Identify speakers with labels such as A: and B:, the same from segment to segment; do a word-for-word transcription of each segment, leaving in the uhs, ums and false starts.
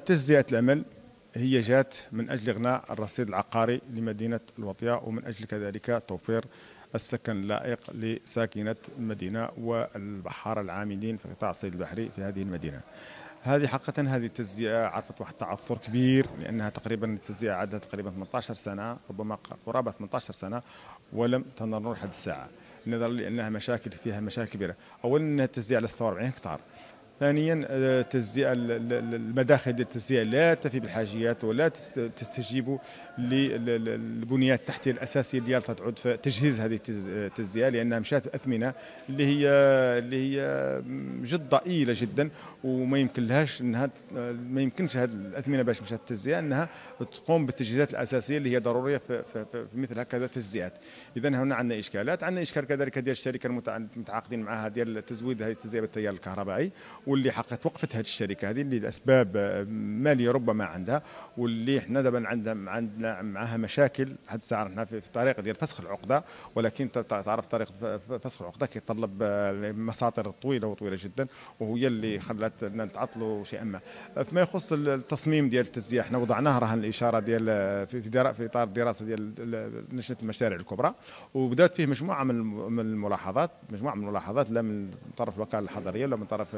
A: تجزئة الأمل هي جات من أجل إغناء الرصيد العقاري لمدينة الوطية، ومن أجل كذلك توفير السكن اللائق لساكنة المدينة والبحارة العاملين في قطاع الصيد البحري في هذه المدينة. هذه حقيقة هذه التجزئة عرفت واحد التعثر كبير، لأنها تقريبا التجزئة عادها تقريبا ثمانية عشر سنة، ربما قرابة ثمانية عشر سنة، ولم تنر نور لحد الساعة، نظرا لأنها مشاكل فيها مشاكل كبيرة. أولا أنها التجزئة على ستة وأربعين هكتار. ثانيا التجزئه المداخل ديال التجزئه لا تفي بالحاجيات ولا تستجيب للبنيات التحتيه الاساسيه ديال تعود في تجهيز هذه التجزئه، لانها مشات اثمنه اللي هي اللي هي جد ضئيله جدا، وما يمكن لهاش انها ما يمكنش هذه الاثمنه باش مشات التجزئه انها تقوم بالتجهيزات الاساسيه اللي هي ضروريه في, في, في مثل هكذا التجزئات. اذا هنا عندنا اشكالات، عندنا اشكال كذلك ديال الشركه المتعاقدين معها ديال تزويد هذه التجزئه بالتيار الكهربائي، واللي حقت وقفت هذه الشركه هذه اللي لاسباب ماليه ربما عندها، واللي احنا دابا عندنا عندنا معها مشاكل حد الساعه. احنا في الطريق ديال فسخ العقده، ولكن تعرف طريقه فسخ العقده كيتطلب مساطر طويله وطويله جدا، وهي اللي خلات نتعطلوا شيئا ما. فيما يخص التصميم ديال التجزئه احنا وضعناه رهن الاشاره ديال في في اطار الدراسه ديال لجنه المشاريع الكبرى، وبدات فيه مجموعه من الملاحظات، مجموعه من الملاحظات لا من طرف الوكاله الحضريه ولا من طرف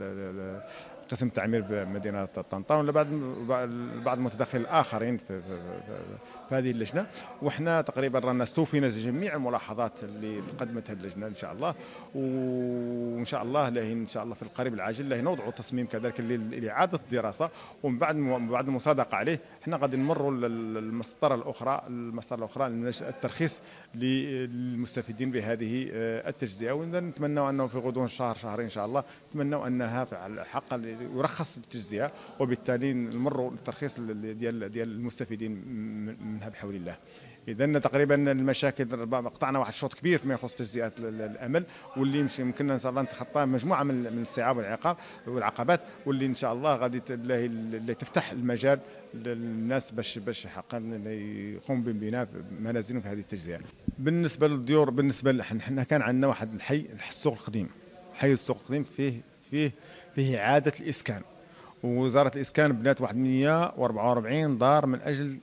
A: قسم التعمير بمدينه طنطا ولا بعض بعض المتدخلين الاخرين في, في, في هذه اللجنه. وحنا تقريبا رانا استوفينا جميع الملاحظات اللي قدمتها اللجنه ان شاء الله، وان شاء الله له ان شاء الله في القريب العاجل له نوضعوا تصميم كذلك لاعاده الدراسه، ومن بعد بعد المصادقه عليه احنا غادي نمروا للمسطره الاخرى المسطره الاخرى الترخيص للمستفيدين بهذه التجزئه، ونتمنى انه في غضون شهر شهرين ان شاء الله نتمنى انها على حق يرخص التجزئه، وبالتالي نمروا الترخيص ديال ديال المستفيدين منها بحول الله. اذا تقريبا المشاكل قطعنا واحد الشوط كبير فيما يخص تجزئه الامل، واللي يمكننا ان شاء الله نتخطى مجموعه من الصعاب والعقاب والعقبات، واللي ان شاء الله غادي اللي تفتح المجال للناس باش باش حقا يقوم ببناء منازلهم في هذه التجزئه. بالنسبه للديور، بالنسبه احنا كان عندنا واحد الحي السوق القديم، حي السوق القديم فيه فيه فيه اعاده الاسكان، ووزاره الاسكان بنات واحد مئة وأربعة وأربعين دار من اجل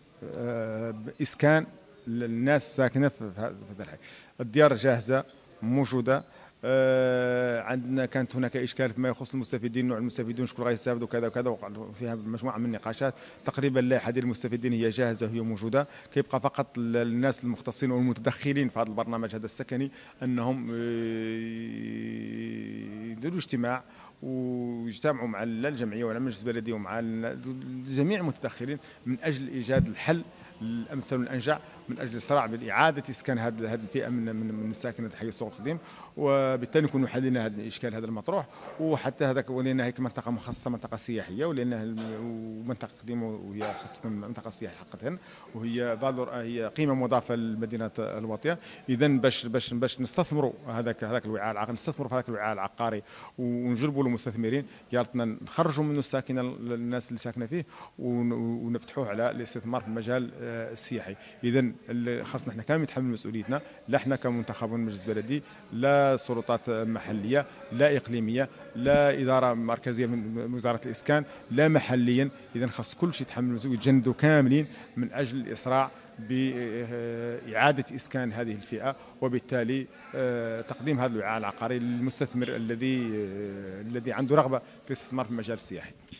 A: اسكان الناس الساكنه في هذا الحي. الديار جاهزه موجوده. آه عندنا كانت هناك اشكال فيما يخص المستفيدين، نوع المستفيدين شكون غيستافدوا كذا وكذا، وفيها مجموعه من النقاشات. تقريبا اللائحه ديال المستفيدين هي جاهزه وهي موجوده، كيبقى فقط الناس المختصين والمتدخلين في هذا البرنامج هذا السكني انهم يديروا اجتماع ويجتمعوا مع الجمعيه ولا المجلس البلدي ومع جميع المتدخلين من اجل ايجاد الحل الامثل والانجع من اجل الصراع بالاعاده اسكان هذه الفئه من من من ساكنه حي السوق القديم، وبالتالي نكونوا حلينا هذا الاشكال هذا المطروح. وحتى هذاك ولينا هيك منطقه مخصصه منطقه سياحيه، ولانها منطقه قديمه وهي خاص تكون منطقه سياحيه حقا، وهي فالور هي قيمه مضافه لمدينه الوطيه. اذا باش باش باش نستثمروا هذاك هذاك الوعاء العقاري، نستثمروا في هذاك الوعاء العقاري ونجربوا للمستثمرين، يارتنا نخرجوا منه الساكنه الناس اللي ساكنه فيه ونفتحوه على الاستثمار في المجال السياحي. اذا خاصنا احنا كامل نتحمل مسؤوليتنا، لا احنا كمنتخبون مجلس بلدي، لا سلطات محليه، لا اقليميه، لا اداره مركزيه من وزاره الاسكان، لا محليا. اذا خاص كل شيء يتحمل مسؤوليه ويتجندوا كاملين من اجل الاسراع بإعادة إسكان هذه الفئة، وبالتالي تقديم هذا الوعاء العقاري للمستثمر الذي الذي عنده رغبة في الاستثمار في المجال السياحي.